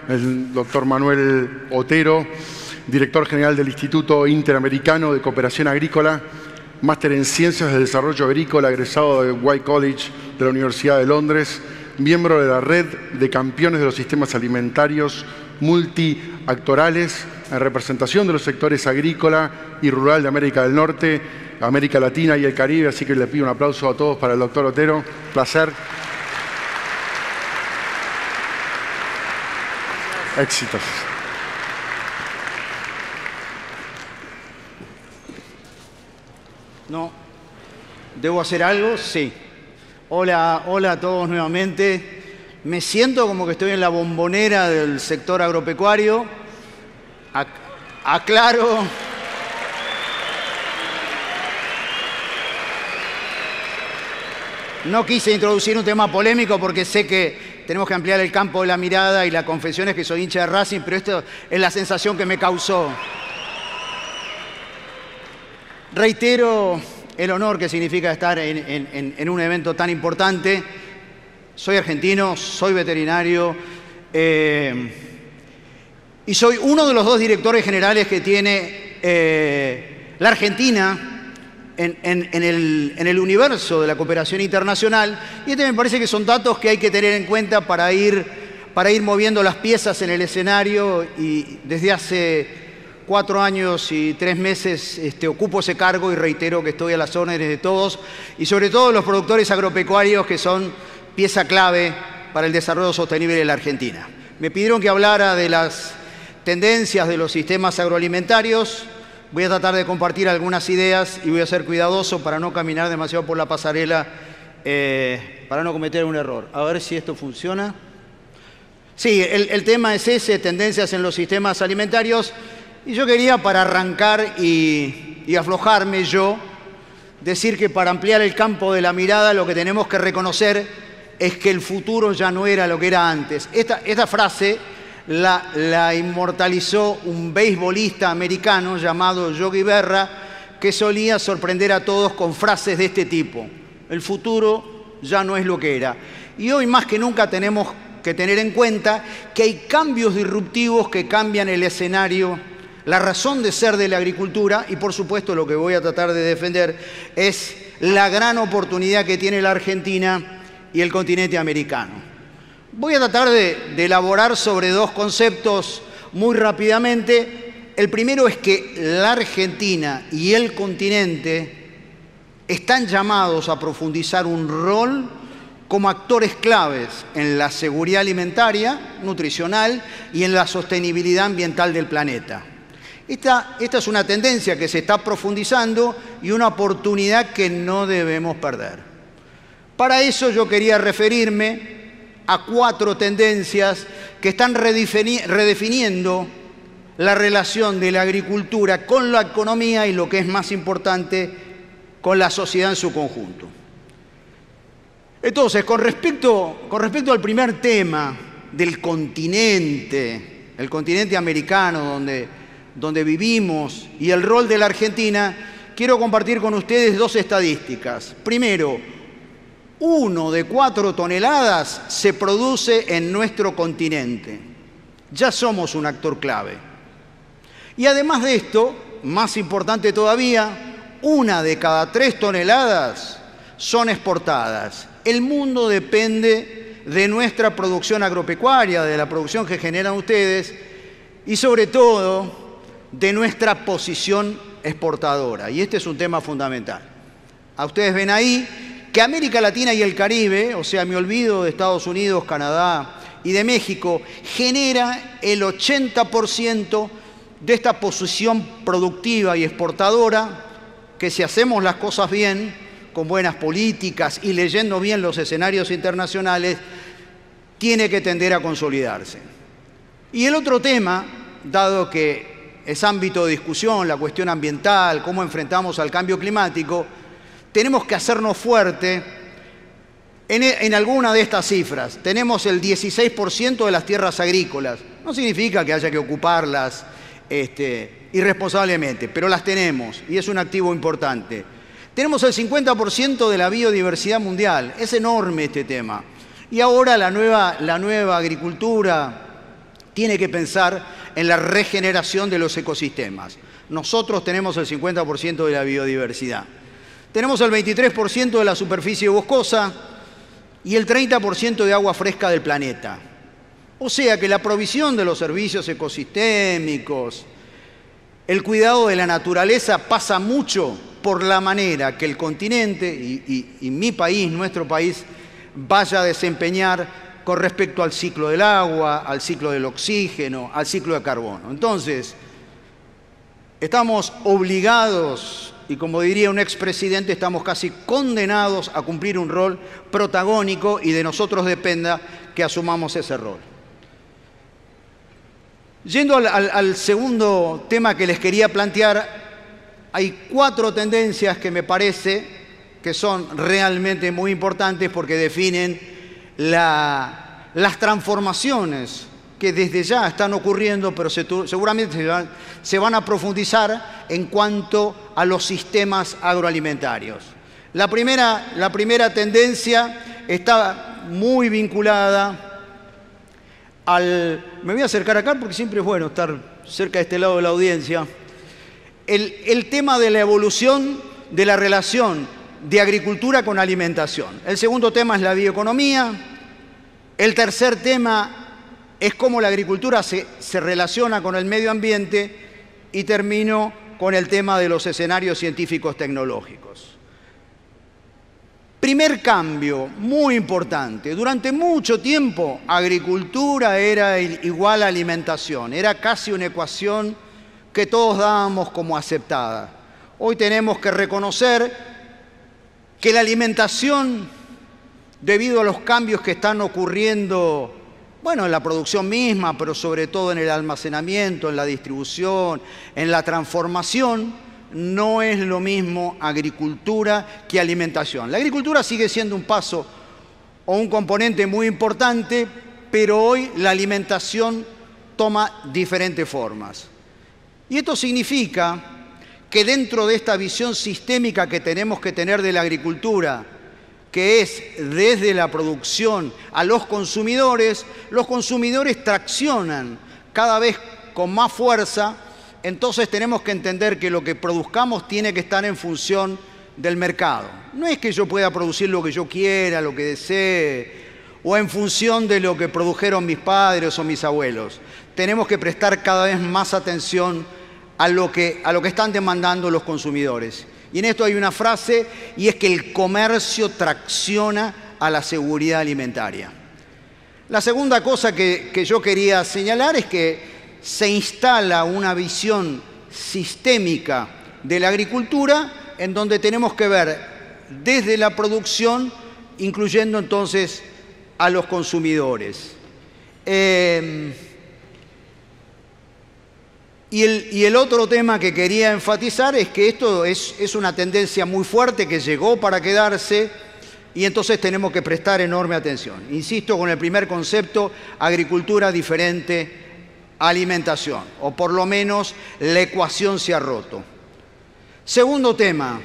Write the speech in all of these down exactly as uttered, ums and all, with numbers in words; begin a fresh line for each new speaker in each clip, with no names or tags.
el doctor Manuel Otero, director general del Instituto Interamericano de Cooperación Agrícola, máster en Ciencias del Desarrollo Agrícola, egresado de White College de la Universidad de Londres, miembro de la Red de Campeones de los Sistemas Alimentarios Multiactorales, en representación de los sectores agrícola y rural de América del Norte, América Latina y el Caribe. Así que le pido un aplauso a todos para el doctor Otero. Placer. Éxitos.
No. ¿Debo hacer algo? Sí. Hola, hola a todos nuevamente. Me siento como que estoy en la bombonera del sector agropecuario. Ac- aclaro. No quise introducir un tema polémico porque sé que tenemos que ampliar el campo de la mirada y la confesión es que soy hincha de Racing, pero esto es la sensación que me causó. Reitero el honor que significa estar en, en, en un evento tan importante. Soy argentino, soy veterinario eh, y soy uno de los dos directores generales que tiene eh, la Argentina en, en, en, el, en el universo de la cooperación internacional. Y este me parece que son datos que hay que tener en cuenta para ir, para ir moviendo las piezas en el escenario, y desde hace cuatro años y tres meses este, ocupo ese cargo y reitero que estoy a las órdenes de todos y sobre todo los productores agropecuarios que son pieza clave para el desarrollo sostenible de la Argentina. Me pidieron que hablara de las tendencias de los sistemas agroalimentarios. Voy a tratar de compartir algunas ideas y voy a ser cuidadoso para no caminar demasiado por la pasarela, eh, para no cometer un error. A ver si esto funciona. Sí, el, el tema es ese, tendencias en los sistemas alimentarios. Y yo quería, para arrancar y, y aflojarme yo, decir que para ampliar el campo de la mirada lo que tenemos que reconocer es que el futuro ya no era lo que era antes. Esta, esta frase la, la inmortalizó un beisbolista americano llamado Yogi Berra, que solía sorprender a todos con frases de este tipo. El futuro ya no es lo que era. Y hoy más que nunca tenemos que tener en cuenta que hay cambios disruptivos que cambian el escenario, la razón de ser de la agricultura, y por supuesto lo que voy a tratar de defender es la gran oportunidad que tiene la Argentina y el continente americano. Voy a tratar de, de elaborar sobre dos conceptos muy rápidamente. El primero es que la Argentina y el continente están llamados a profundizar un rol como actores claves en la seguridad alimentaria, nutricional y en la sostenibilidad ambiental del planeta. Esta, esta es una tendencia que se está profundizando y una oportunidad que no debemos perder. Para eso yo quería referirme a cuatro tendencias que están redefiniendo la relación de la agricultura con la economía y, lo que es más importante, con la sociedad en su conjunto. Entonces, con respecto, con respecto al primer tema del continente, el continente americano donde, donde vivimos y el rol de la Argentina, quiero compartir con ustedes dos estadísticas. Primero, uno de cuatro toneladas se produce en nuestro continente. Ya somos un actor clave. Y además de esto, más importante todavía, una de cada tres toneladas son exportadas. El mundo depende de nuestra producción agropecuaria, de la producción que generan ustedes y sobre todo de nuestra posición exportadora. Y este es un tema fundamental. A ustedes ven ahí que América Latina y el Caribe, o sea, me olvido de Estados Unidos, Canadá y de México, genera el ochenta por ciento de esta posición productiva y exportadora que, si hacemos las cosas bien, con buenas políticas y leyendo bien los escenarios internacionales, tiene que tender a consolidarse. Y el otro tema, dado que es ámbito de discusión, la cuestión ambiental, cómo enfrentamos al cambio climático, tenemos que hacernos fuerte en, en alguna de estas cifras. Tenemos el dieciséis por ciento de las tierras agrícolas. No significa que haya que ocuparlas este, irresponsablemente, pero las tenemos y es un activo importante. Tenemos el cincuenta por ciento de la biodiversidad mundial. Es enorme este tema. Y ahora la nueva, la nueva agricultura tiene que pensar en la regeneración de los ecosistemas. Nosotros tenemos el cincuenta por ciento de la biodiversidad. Tenemos el veintitrés por ciento de la superficie boscosa y el treinta por ciento de agua fresca del planeta. O sea que la provisión de los servicios ecosistémicos, el cuidado de la naturaleza pasa mucho por la manera que el continente y, y, y mi país, nuestro país, vaya a desempeñar con respecto al ciclo del agua, al ciclo del oxígeno, al ciclo de carbono. Entonces, estamos obligados, y como diría un expresidente, estamos casi condenados a cumplir un rol protagónico y de nosotros dependa que asumamos ese rol. Yendo al, al, al segundo tema que les quería plantear, hay cuatro tendencias que me parece que son realmente muy importantes porque definen la, las transformaciones que desde ya están ocurriendo, pero se, seguramente se van, se van a profundizar en cuanto a los sistemas agroalimentarios. La primera, la primera tendencia está muy vinculada al... Me voy a acercar acá porque siempre es bueno estar cerca de este lado de la audiencia. El, el tema de la evolución de la relación de agricultura con alimentación. El segundo tema es la bioeconomía. El tercer tema es cómo la agricultura se, se relaciona con el medio ambiente y termino con el tema de los escenarios científicos tecnológicos. Primer cambio, muy importante. Durante mucho tiempo, agricultura era igual a alimentación. Era casi una ecuación que todos dábamos como aceptada. Hoy tenemos que reconocer que la alimentación, debido a los cambios que están ocurriendo, bueno, en la producción misma, pero sobre todo en el almacenamiento, en la distribución, en la transformación, no es lo mismo agricultura que alimentación. La agricultura sigue siendo un paso o un componente muy importante, pero hoy la alimentación toma diferentes formas. Y esto significa que dentro de esta visión sistémica que tenemos que tener de la agricultura, que es desde la producción a los consumidores, los consumidores traccionan cada vez con más fuerza, entonces tenemos que entender que lo que produzcamos tiene que estar en función del mercado. No es que yo pueda producir lo que yo quiera, lo que desee, o en función de lo que produjeron mis padres o mis abuelos. Tenemos que prestar cada vez más atención a lo que, a lo que están demandando los consumidores. Y en esto hay una frase, y es que el comercio tracciona a la seguridad alimentaria. La segunda cosa que, que yo quería señalar es que se instala una visión sistémica de la agricultura en donde tenemos que ver desde la producción, incluyendo entonces a los consumidores. Eh, Y el, y el otro tema que quería enfatizar es que esto es, es una tendencia muy fuerte que llegó para quedarse y entonces tenemos que prestar enorme atención. Insisto con el primer concepto, agricultura diferente, alimentación, o por lo menos la ecuación se ha roto. Segundo tema,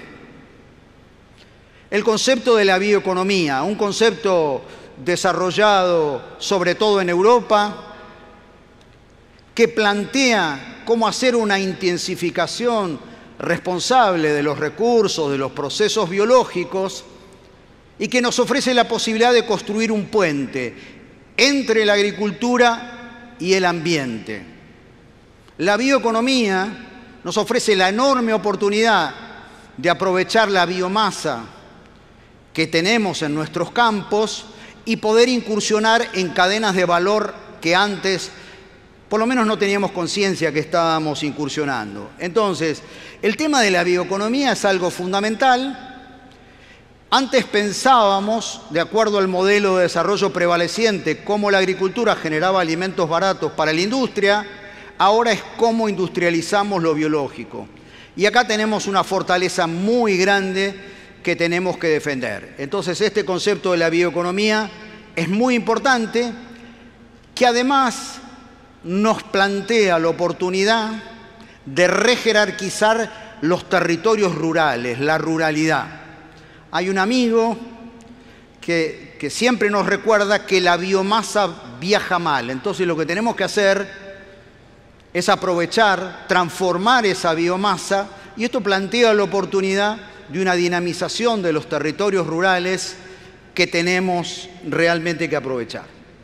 el concepto de la bioeconomía, un concepto desarrollado sobre todo en Europa, que plantea cómo hacer una intensificación responsable de los recursos, de los procesos biológicos, y que nos ofrece la posibilidad de construir un puente entre la agricultura y el ambiente. La bioeconomía nos ofrece la enorme oportunidad de aprovechar la biomasa que tenemos en nuestros campos y poder incursionar en cadenas de valor que antes por lo menos no teníamos conciencia que estábamos incursionando. Entonces, el tema de la bioeconomía es algo fundamental. Antes pensábamos, de acuerdo al modelo de desarrollo prevaleciente, cómo la agricultura generaba alimentos baratos para la industria, ahora es cómo industrializamos lo biológico. Y acá tenemos una fortaleza muy grande que tenemos que defender. Entonces, este concepto de la bioeconomía es muy importante, que además nos plantea la oportunidad de rejerarquizar los territorios rurales, la ruralidad. Hay un amigo que que siempre nos recuerda que la biomasa viaja mal. Entonces lo que tenemos que hacer es aprovechar, transformar esa biomasa, y esto plantea la oportunidad de una dinamización de los territorios rurales que tenemos realmente que aprovechar.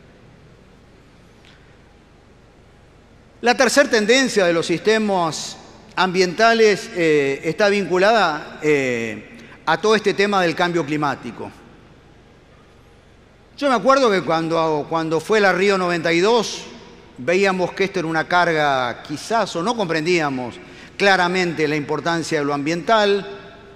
La tercera tendencia de los sistemas ambientales eh, está vinculada eh, a todo este tema del cambio climático. Yo me acuerdo que cuando, cuando fue la Río noventa y dos, veíamos que esto era una carga quizás, o no comprendíamos claramente la importancia de lo ambiental.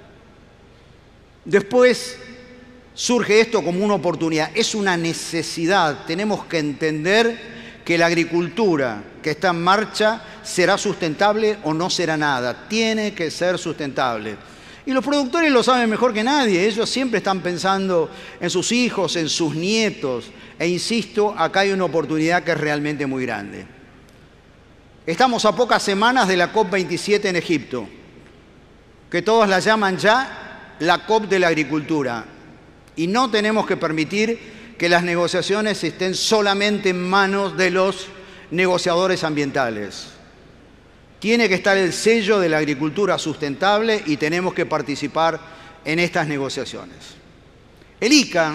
Después surge esto como una oportunidad, es una necesidad. Tenemos que entender que la agricultura que está en marcha será sustentable o no será nada. Tiene que ser sustentable. Y los productores lo saben mejor que nadie. Ellos siempre están pensando en sus hijos, en sus nietos. E insisto, acá hay una oportunidad que es realmente muy grande. Estamos a pocas semanas de la COP veintisiete en Egipto, que todos la llaman ya la COP de la agricultura. Y no tenemos que permitir que las negociaciones estén solamente en manos de los negociadores ambientales. Tiene que estar el sello de la agricultura sustentable y tenemos que participar en estas negociaciones. El I C A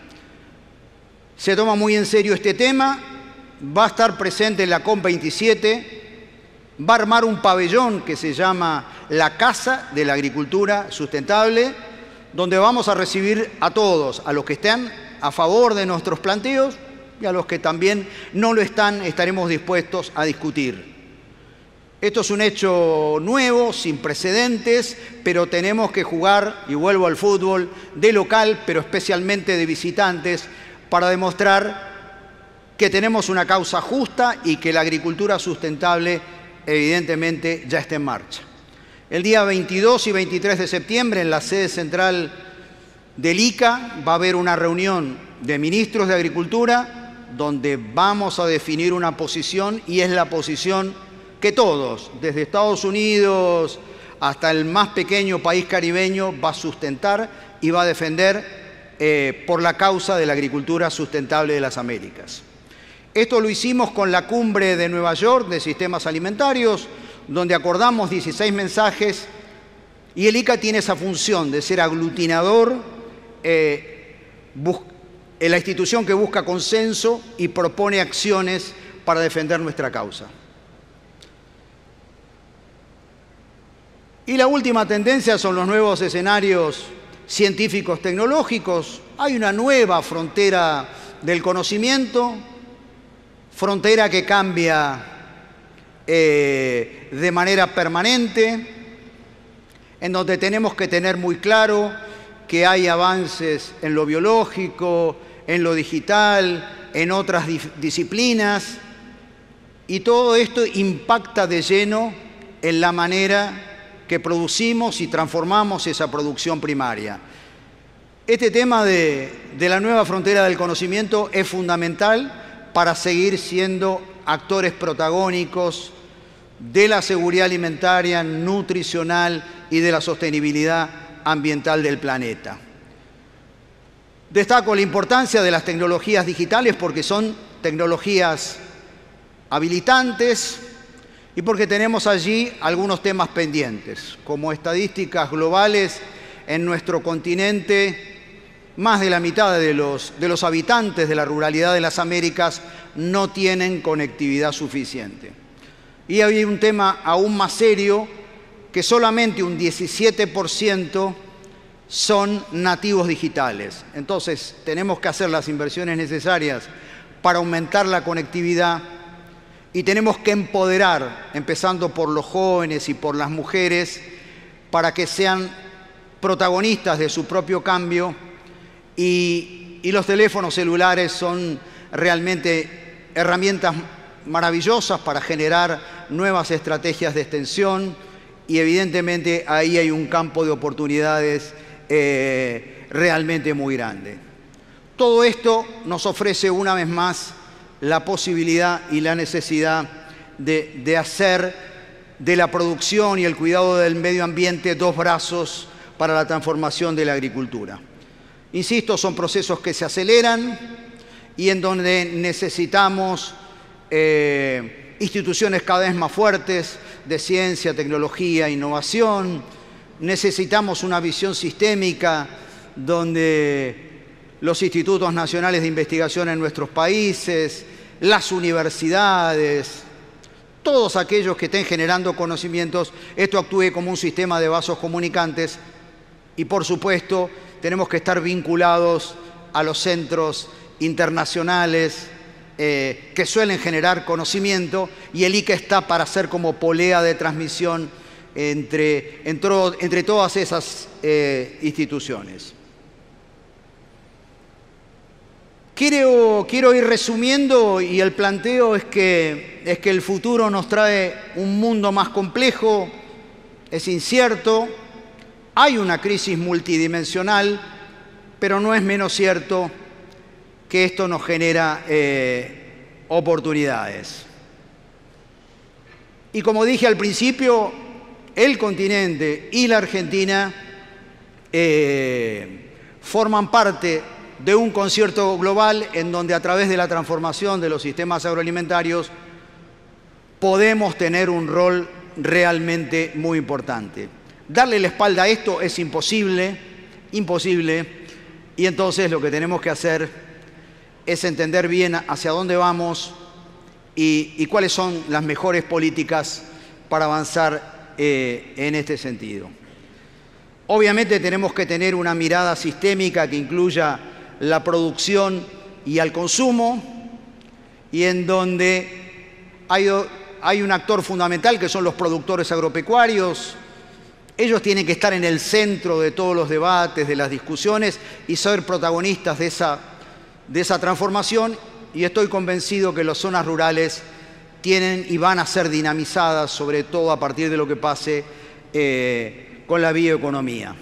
se toma muy en serio este tema, va a estar presente en la COP veintisiete, va a armar un pabellón que se llama la Casa de la Agricultura Sustentable, donde vamos a recibir a todos, a los que estén a favor de nuestros planteos y a los que también no lo están, estaremos dispuestos a discutir. Esto es un hecho nuevo, sin precedentes, pero tenemos que jugar, y vuelvo al fútbol, de local, pero especialmente de visitantes, para demostrar que tenemos una causa justa y que la agricultura sustentable evidentemente ya está en marcha. El día veintidós y veintitrés de septiembre, en la sede central del I C A, va a haber una reunión de ministros de Agricultura donde vamos a definir una posición, y es la posición que todos, desde Estados Unidos hasta el más pequeño país caribeño, va a sustentar y va a defender eh, por la causa de la agricultura sustentable de las Américas. Esto lo hicimos con la cumbre de Nueva York de sistemas alimentarios, donde acordamos dieciséis mensajes, y el I C A tiene esa función de ser aglutinador, eh, la institución que busca consenso y propone acciones para defender nuestra causa. Y la última tendencia son los nuevos escenarios científicos tecnológicos. Hay una nueva frontera del conocimiento, frontera que cambia eh, de manera permanente, en donde tenemos que tener muy claro que hay avances en lo biológico, en lo digital, en otras disciplinas, y todo esto impacta de lleno en la manera que producimos y transformamos esa producción primaria. Este tema de, de la nueva frontera del conocimiento es fundamental para seguir siendo actores protagónicos de la seguridad alimentaria, nutricional y de la sostenibilidad ambiental del planeta. Destaco la importancia de las tecnologías digitales porque son tecnologías habilitantes y porque tenemos allí algunos temas pendientes, como estadísticas globales. En nuestro continente, más de la mitad de los, de los habitantes de la ruralidad de las Américas no tienen conectividad suficiente. Y hay un tema aún más serio, que solamente un diecisiete por ciento son nativos digitales. Entonces, tenemos que hacer las inversiones necesarias para aumentar la conectividad y tenemos que empoderar, empezando por los jóvenes y por las mujeres, para que sean protagonistas de su propio cambio, y, y los teléfonos celulares son realmente herramientas maravillosas para generar nuevas estrategias de extensión, y evidentemente ahí hay un campo de oportunidades eh, realmente muy grande. Todo esto nos ofrece una vez más la posibilidad y la necesidad de, de hacer de la producción y el cuidado del medio ambiente dos brazos para la transformación de la agricultura. Insisto, son procesos que se aceleran y en donde necesitamos eh, instituciones cada vez más fuertes de ciencia, tecnología, innovación. Necesitamos una visión sistémica donde los institutos nacionales de investigación en nuestros países, las universidades, todos aquellos que estén generando conocimientos, esto actúe como un sistema de vasos comunicantes y, por supuesto, tenemos que estar vinculados a los centros internacionales eh, que suelen generar conocimiento, y el I C A está para ser como polea de transmisión entre, entre, entre todas esas eh, instituciones. Quiero, quiero ir resumiendo, y el planteo es que, es que el futuro nos trae un mundo más complejo, es incierto, hay una crisis multidimensional, pero no es menos cierto que esto nos genera eh, oportunidades. Y como dije al principio, el continente y la Argentina eh, forman parte de un concierto global en donde, a través de la transformación de los sistemas agroalimentarios, podemos tener un rol realmente muy importante. Darle la espalda a esto es imposible, imposible, y entonces lo que tenemos que hacer es entender bien hacia dónde vamos y, y cuáles son las mejores políticas para avanzar eh, en este sentido. Obviamente tenemos que tener una mirada sistémica que incluya la producción y al consumo, y en donde hay, hay un actor fundamental que son los productores agropecuarios. Ellos tienen que estar en el centro de todos los debates, de las discusiones, y ser protagonistas de esa, de esa transformación, y estoy convencido que las zonas rurales tienen y van a ser dinamizadas, sobre todo a partir de lo que pase eh, con la bioeconomía.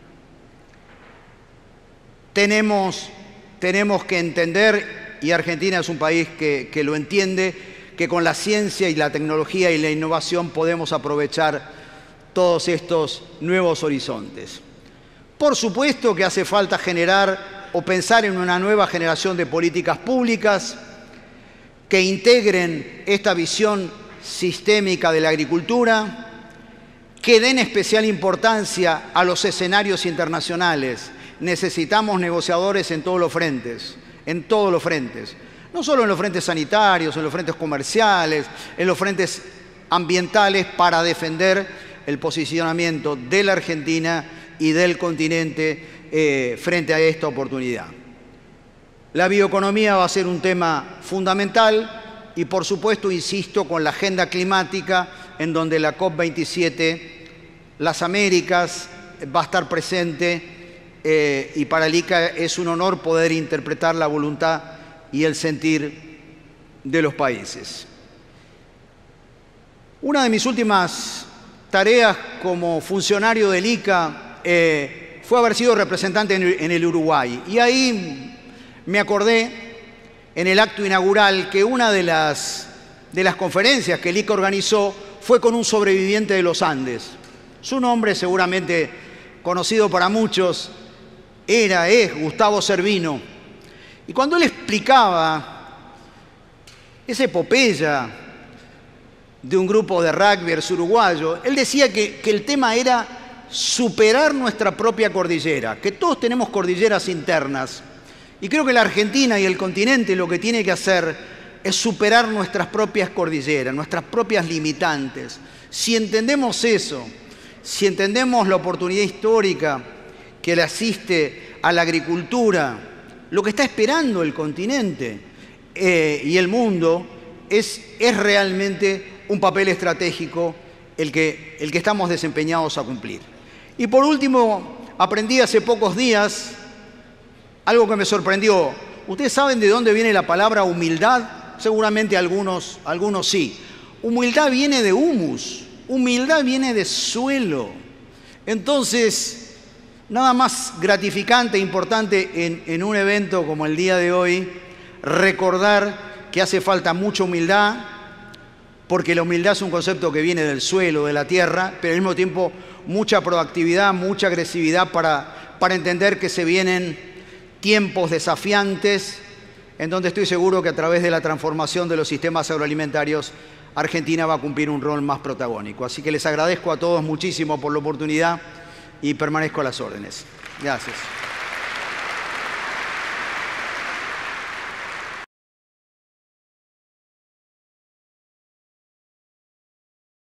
Tenemos, tenemos que entender, y Argentina es un país que, que lo entiende, que con la ciencia y la tecnología y la innovación podemos aprovechar todos estos nuevos horizontes. Por supuesto que hace falta generar o pensar en una nueva generación de políticas públicas que integren esta visión sistémica de la agricultura, que den especial importancia a los escenarios internacionales. Necesitamos negociadores en todos los frentes, en todos los frentes. No solo en los frentes sanitarios, en los frentes comerciales, en los frentes ambientales, para defender el posicionamiento de la Argentina y del continente eh, frente a esta oportunidad. La bioeconomía va a ser un tema fundamental y, por supuesto, insisto, con la agenda climática, en donde la COP veintisiete, las Américas, va a estar presente. Eh, y para el I C A es un honor poder interpretar la voluntad y el sentir de los países. Una de mis últimas tareas como funcionario del I C A eh, fue haber sido representante en, en el Uruguay. Y ahí me acordé, en el acto inaugural, que una de las, de las conferencias que el I C A organizó fue con un sobreviviente de los Andes. Su nombre, seguramente conocido para muchos, era, es Gustavo Cervino. Y cuando él explicaba esa epopeya de un grupo de rugbyers uruguayo, él decía que, que el tema era superar nuestra propia cordillera, que todos tenemos cordilleras internas. Y creo que la Argentina y el continente lo que tiene que hacer es superar nuestras propias cordilleras, nuestras propias limitantes. Si entendemos eso, si entendemos la oportunidad histórica que le asiste a la agricultura, lo que está esperando el continente eh, y el mundo es, es realmente un papel estratégico el que, el que estamos desempeñados a cumplir. Y por último, aprendí hace pocos días algo que me sorprendió. ¿Ustedes saben de dónde viene la palabra humildad? Seguramente algunos, algunos sí. Humildad viene de humus, humildad viene de suelo. Entonces, nada más gratificante e importante en, en un evento como el día de hoy, recordar que hace falta mucha humildad, porque la humildad es un concepto que viene del suelo, de la tierra, pero al mismo tiempo mucha proactividad, mucha agresividad para, para entender que se vienen tiempos desafiantes, en donde estoy seguro que a través de la transformación de los sistemas agroalimentarios, Argentina va a cumplir un rol más protagónico. Así que les agradezco a todos muchísimo por la oportunidad y permanezco a las órdenes. Gracias.